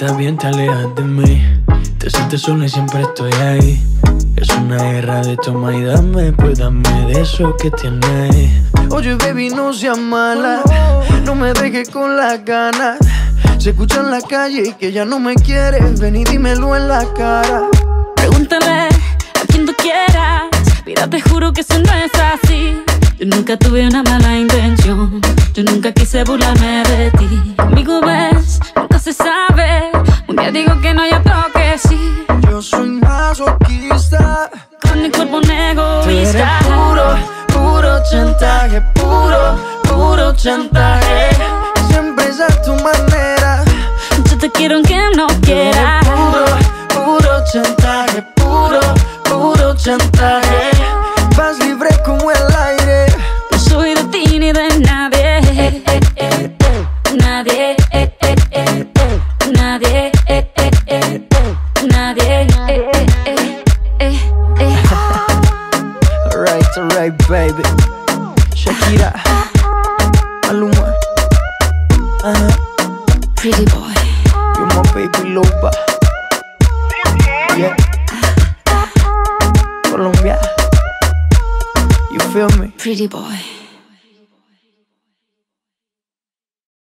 estás bien, te alejas de mí. Te sientes sola y siempre estoy ahí. Es una guerra de toma y dame, pues dame de eso que tienes. Oye, baby, no seas mala, no me dejes con las ganas. Se escucha en la calle y que ya no me quieres. Ven y dímelo en la cara. Pregúntale a quien tú quieras. Mira, te juro que eso no es así. Yo nunca tuve una mala intención. Yo nunca quise burlarme de ti. Conmigo ves, nunca se sabe. Un día digo que no, y otro que sí. Yo soy masoquista, con mi cuerpo un egoísta. Tú eres puro, puro chantaje. Puro, puro chantaje. Siempre es a tu manera. Yo te quiero aunque no quieras. Puro, puro chantaje. Puro, puro chantaje. Vas libre como el aire. No soy de ti ni de nadie. Nadie. Nadie. Nadie. Alright, baby. Shakira, Maluma, Pretty boy. you're my baby loba. Yeah. Colombia, you feel me? Pretty boy.